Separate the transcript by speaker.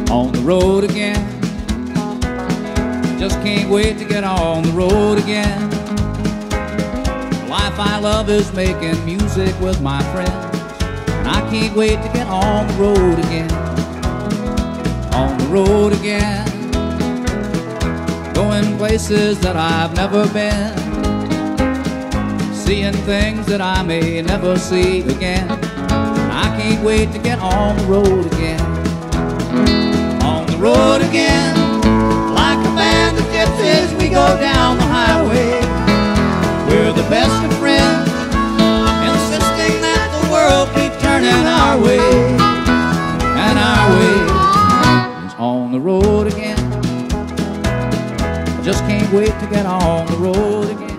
Speaker 1: On the road again. Just can't wait to get on the road again. The life I love is making music with my friends, and I can't wait to get on the road again. On the road again. Going places that I've never been, seeing things that I may never see again. And I can't wait to get on the road again. On the road again. Like a band of gypsies, we go down the highway. We're the best of friends, insisting that the world keep turning our way. And our way is on the road again. I just can't wait to get on the road again.